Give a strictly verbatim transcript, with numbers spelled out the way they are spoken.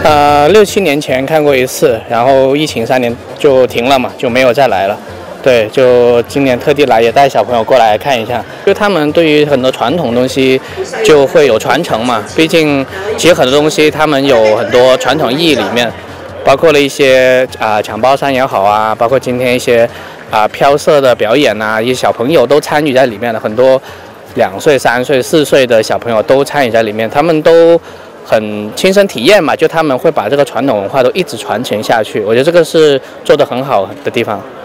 呃，六七年前看过一次，然后疫情三年就停了嘛，就没有再来了。对，就今年特地来，也带小朋友过来看一下。就他们对于很多传统东西就会有传承嘛，毕竟其实很多东西他们有很多传统意义里面，包括了一些啊、呃、抢包山也好啊，包括今天一些啊、呃、飘色的表演呐、啊，一些小朋友都参与在里面了，很多两岁、三岁、四岁的小朋友都参与在里面，他们都很亲身体验嘛，就他们会把这个传统文化都一直传承下去，我觉得这个是做得很好的地方。